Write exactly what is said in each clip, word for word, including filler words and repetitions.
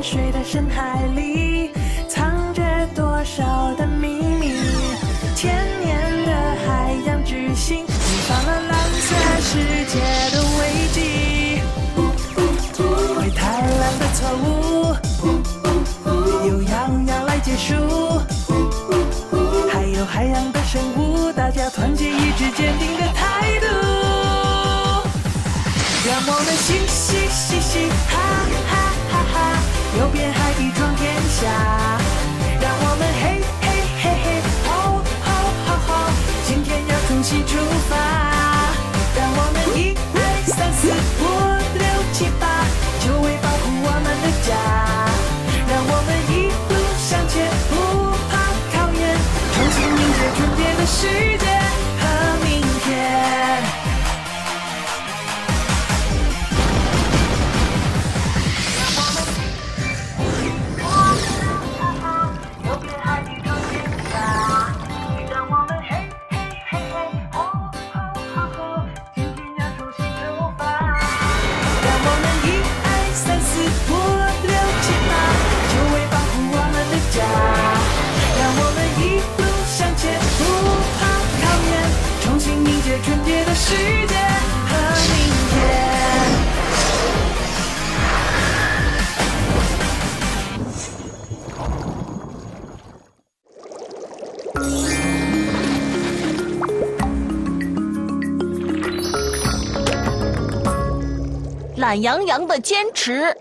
水的深海里，藏着多少的秘密？千年的海洋之心，引发了蓝色世界的危机。为太蓝的错误，由洋洋来结束。还有海洋的生物，大家团结一致，坚定的态度。让我们嘻嘻嘻嘻哈哈哈哈，游遍海底闯天下。让我们嘿嘿嘿嘿吼吼吼吼，今天要重新出发。让我们一二三四五六七八，就为保护我们的家。让我们一路向前，不怕考验，重新迎接春天的世界和明天。春天的世界和明天。 懒洋洋的坚持。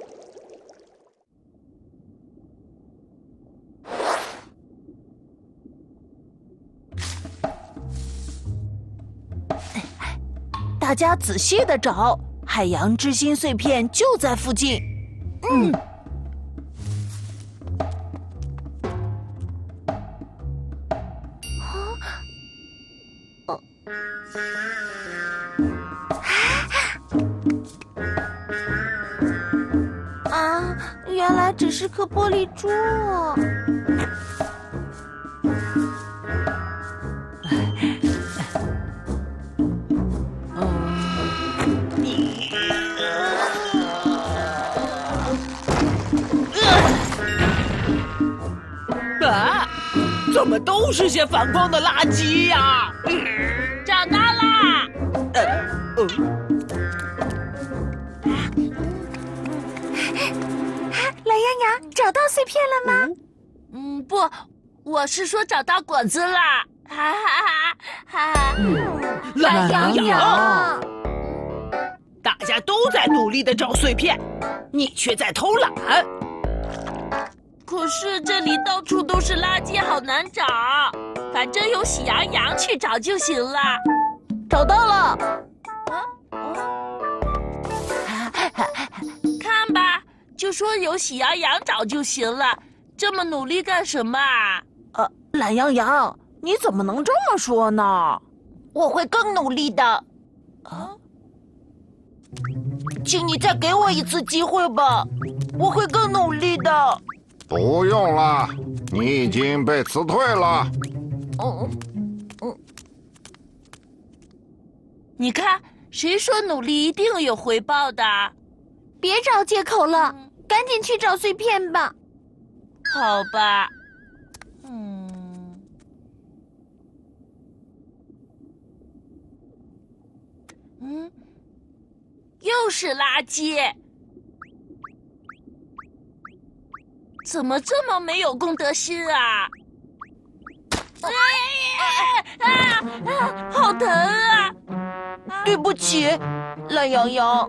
大家仔细的找，海洋之心碎片就在附近。嗯。哦。啊，原来只是颗玻璃珠。 啊！怎么都是些反光的垃圾呀？嗯、 找到啦！ 呃，呃。 懒洋洋，找到碎片了吗？ 嗯，不，我是说找到果子啦！哈哈哈哈！ 懒洋洋， 嗯、 大家都在努力的找碎片，你却在偷懒。 可是这里到处都是垃圾，好难找。反正有喜羊羊去找就行了。 找到了。 啊！看吧，就说有喜羊羊找就行了，这么努力干什么啊？ 呃，懒洋洋，你怎么能这么说呢？ 我会更努力的。 啊？ 请你再给我一次机会吧，我会更努力的。 不用了，你已经被辞退了。 嗯嗯， 你看，谁说努力一定有回报的？ 别找借口了，嗯、赶紧去找碎片吧。 好吧。嗯。嗯，又是垃圾。怎么这么没有公德心啊！啊啊啊！好疼啊！ 对不起，懒洋洋，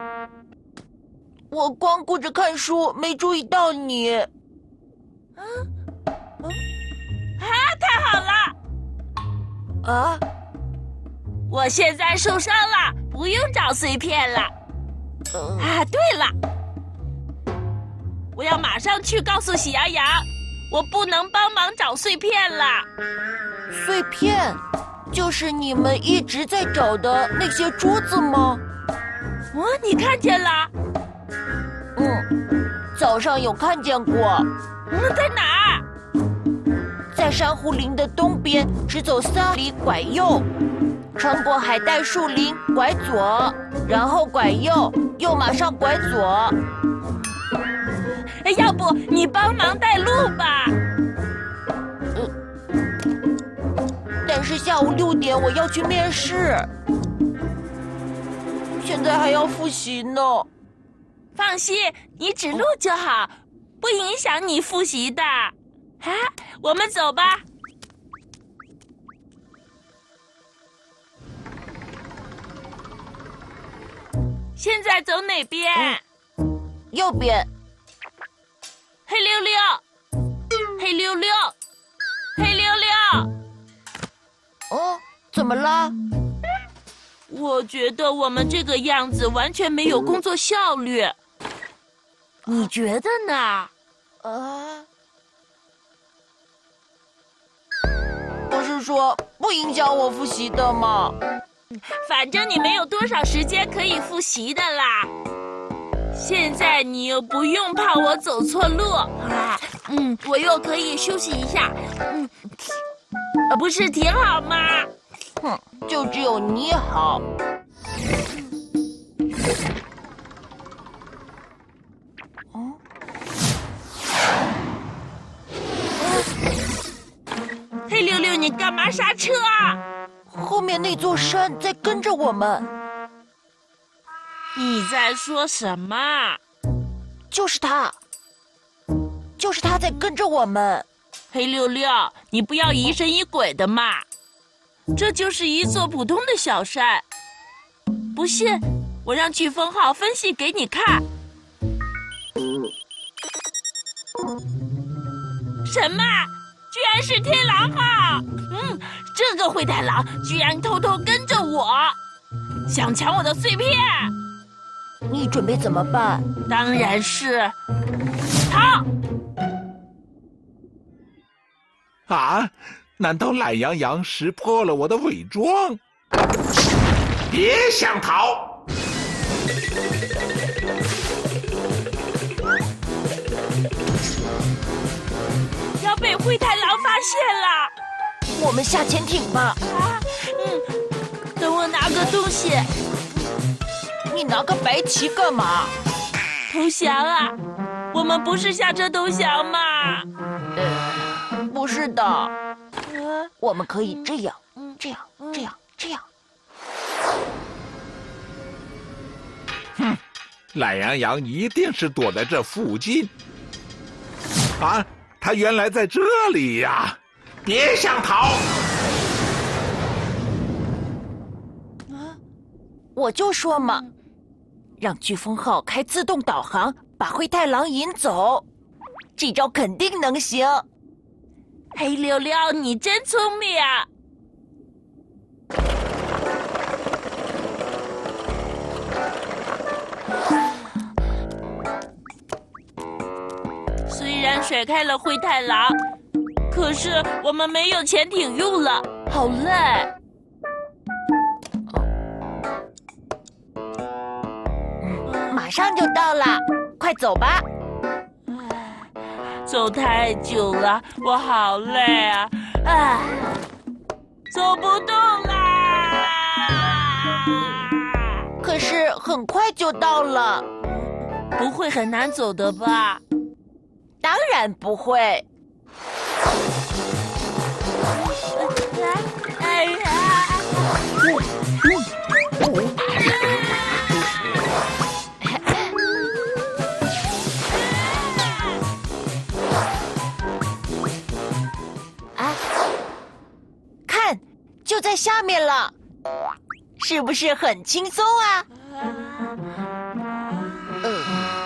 我光顾着看书，没注意到你。 嗯嗯，啊，太好了！ 啊， 我现在受伤了，不用找碎片了。 嗯、 啊，对了。我要马上去告诉喜羊羊，我不能帮忙找碎片了。 碎片，就是你们一直在找的那些珠子吗？ 哦，你看见了？ 嗯，早上有看见过。 嗯，在哪儿？ 在珊瑚林的东边，直走三里拐右，穿过海带树林拐左，然后拐右，又马上拐左。 要不你帮忙带路吧？ 但是下午六点我要去面试，现在还要复习呢。 放心，你指路就好，不影响你复习的。啊，我们走吧。现在走哪边？ 嗯、右边。 黑溜溜，黑溜溜，黑溜溜。 哦，怎么了？ 我觉得我们这个样子完全没有工作效率。你觉得呢？ 啊？不是说不影响我复习的吗？ 反正你没有多少时间可以复习的啦。现在你又不用怕我走错路，啊，嗯，我又可以休息一下，嗯，呃，不是挺好吗？ 哼，就只有你好。哦， 黑溜溜，你干嘛刹车啊？ 后面那座山在跟着我们。 你在说什么？ 就是他，就是他在跟着我们。 黑溜溜，你不要疑神疑鬼的嘛！这就是一座普通的小山。不信，我让飓风号分析给你看。什么？居然是天狼号！嗯，这个灰太狼居然偷偷跟着我，想抢我的碎片。 你准备怎么办？ 当然是逃！ 啊！难道懒羊羊识破了我的伪装？别想逃！ 要被灰太狼发现了！ 我们下潜艇吧。 啊，嗯，等我拿个东西。 你拿个白旗干嘛？ 投降啊！我们不是下车投降吗？ 呃，不是的。呃，我们可以这样，这样，这样，这样。 哼，懒羊羊一定是躲在这附近。啊，他原来在这里呀！别想逃！ 啊，我就说嘛。让飓风号开自动导航，把灰太狼引走，这招肯定能行。 黑溜溜，你真聪明啊！虽然甩开了灰太狼，可是我们没有潜艇用了，好累。 马上就到了，快走吧！ 走太久了，我好累啊！啊，走不动啦！ 可是很快就到了， 不会很难走的吧？ 当然不会。 哎呀！ 就在下面了，是不是很轻松啊？嗯。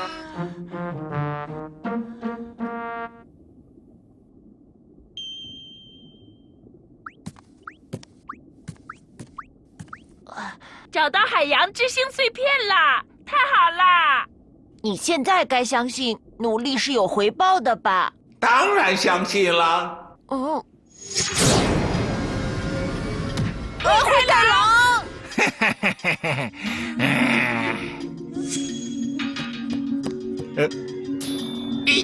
找到海洋之星碎片啦！太好啦！ 你现在该相信努力是有回报的吧？ 当然相信了。 嗯。灰太狼！ 呃，一，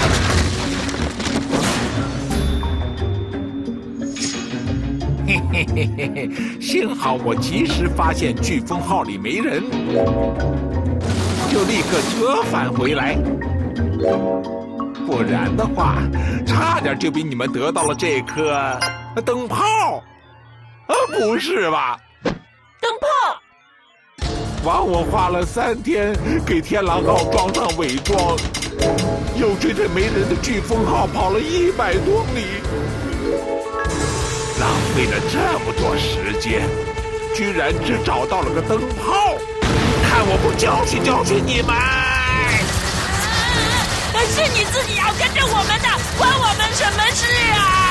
嘿嘿嘿嘿嘿，幸好我及时发现飓风号里没人，就立刻折返回来。不然的话，差点就比你们得到了这颗灯泡。啊，不是吧？ 灯泡。 枉我花了三天给天狼号装上伪装，又追着没人的飓风号跑了一百多里，浪费了这么多时间，居然只找到了个灯泡，看我不教训教训你们！ 可是你自己要跟着我们的，关我们什么事啊？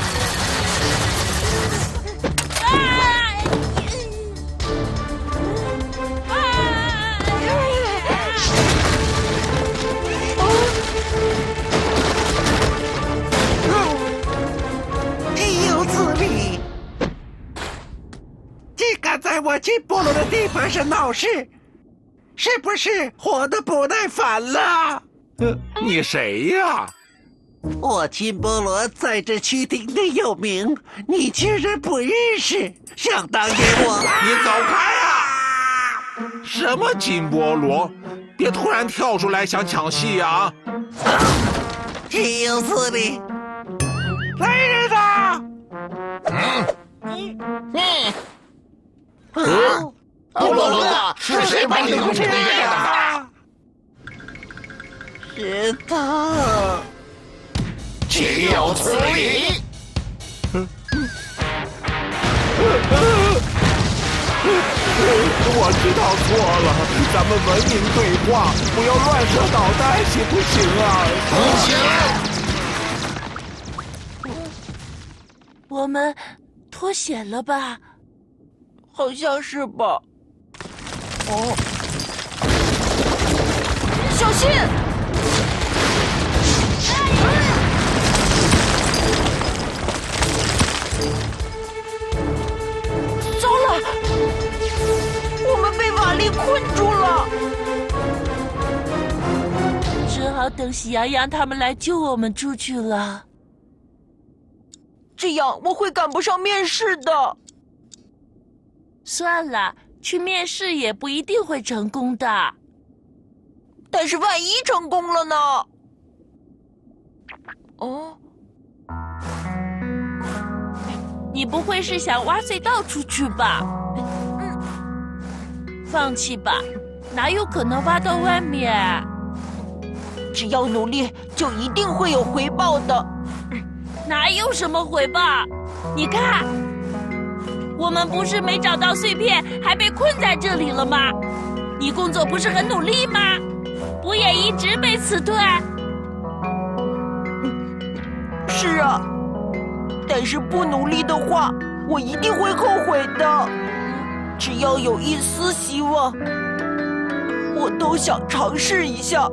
在我金菠萝的地盘上闹事，是不是活得不耐烦了？ 呃，你谁呀？ 我金菠萝在这区鼎鼎有名，你居然不认识？想当年我…… 你走开啊！什么金菠萝？别突然跳出来想抢戏啊！ 岂有此理！来人呐！ 嗯嗯嗯。嗯，菠萝哥，是谁把你弄成这样的？ 是他， 岂有此理！ 我知道错了，咱们文明对话，不要乱射导弹，行不行啊？ 不行！ 我们脱险了吧？ 好像是吧。哦，小心！糟了，我们被瓦砾困住了， 只好等喜羊羊他们来救我们出去了。 这样我会赶不上面试的。 算了，去面试也不一定会成功的。 但是万一成功了呢？哦， 你不会是想挖隧道出去吧？嗯，放弃吧，哪有可能挖到外面？ 只要努力，就一定会有回报的。 哪有什么回报？你看。我们不是没找到碎片，还被困在这里了吗？你工作不是很努力吗？不也一直被辞退？ 是啊，但是不努力的话，我一定会后悔的。只要有一丝希望，我都想尝试一下。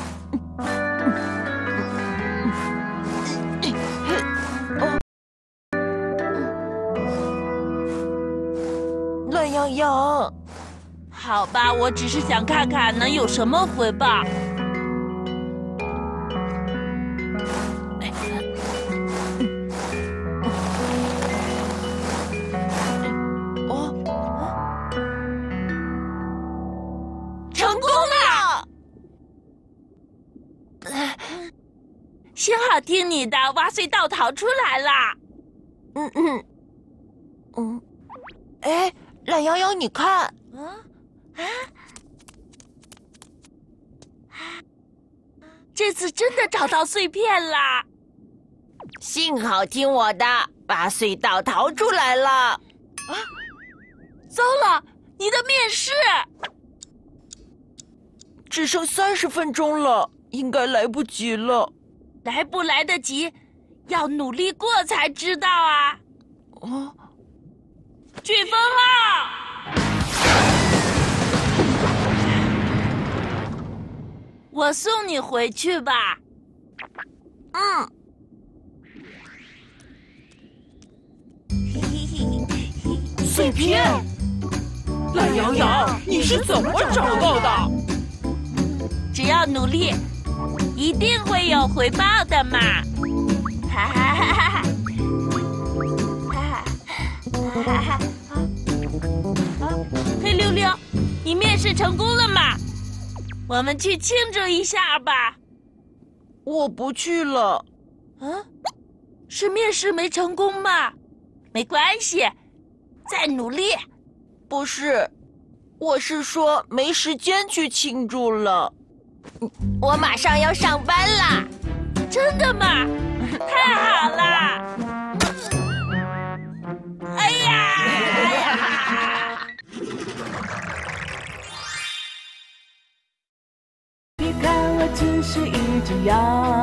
懒羊羊， 好吧，我只是想看看能有什么回报。 哦，成功了！ 幸好听你的，挖隧道逃出来了。 嗯嗯嗯，哎。懒羊羊，你看， 嗯，啊，这次真的找到碎片啦！ 幸好听我的，把隧道逃出来了。啊， 糟了，你的面试只剩三十分钟了，应该来不及了。 来不来得及，要努力过才知道啊！ 哦。 飓风号，我送你回去吧。 嗯。 碎片，懒羊羊，你是怎么找到的？ 只要努力，一定会有回报的嘛！哈哈哈哈哈！ 黑溜溜，你面试成功了吗？我们去庆祝一下吧。 我不去了。 嗯，是面试没成功吗？没关系，再努力。 不是，我是说没时间去庆祝了。 我马上要上班啦！ 真的吗？太好了！哎呀！哎呀！ 别看我只是一只羊，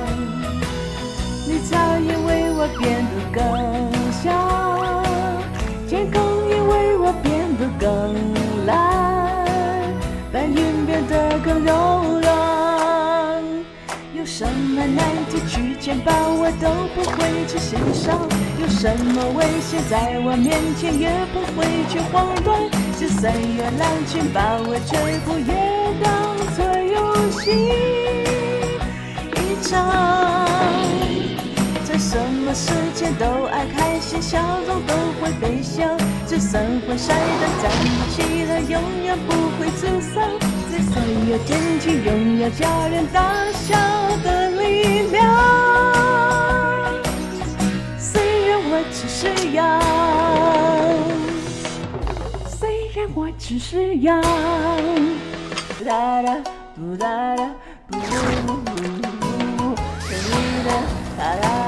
绿草也为我变得更香，天空也为我变得更蓝，白云变得更柔软。有什么难题去牵绊我都不会去心伤，有什么危险在我面前也不会去慌乱。就算有狼群把我追捕，也当作游戏一场。在什么时间都爱开心，笑容都会飞翔。就算会摔得站不起来，永远不会沮丧。在所有天气，拥有叫人大笑的力量。虽然我只是羊，虽然我只是羊。哒哒嘟哒哒嘟嘟嘟嘟嘟哒哒。